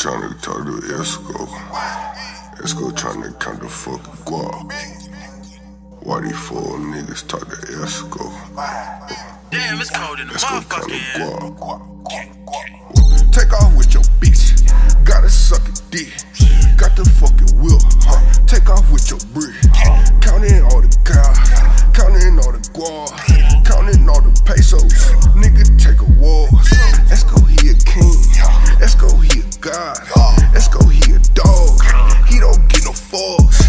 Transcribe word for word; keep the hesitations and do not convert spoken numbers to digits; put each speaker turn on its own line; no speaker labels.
tryna talk to I C E I C E tryna count the fucking Gwuap. Why these four niggas talk to I C E
Damn, it's cold in the motherfucking
Gwuap. Take off with your bitch, gotta suck a dick. Got the fucking wheel, huh? Take off with your brick. Counting all the cows, counting all the Gwuap, counting all the pesos. Nigga take a walk. I C E he a king, I C E he a god. I C E he a dog, he don't get no fucks.